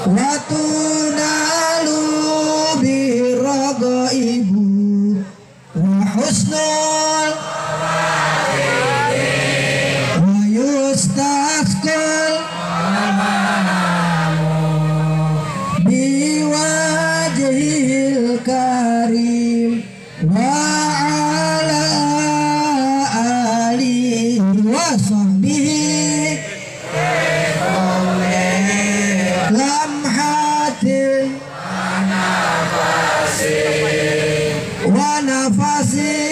wa tunalu biragaibu wa husnul wa yustasqal biwajhil karim wa ala alihi wa sahbihi lamhatin wa nafasin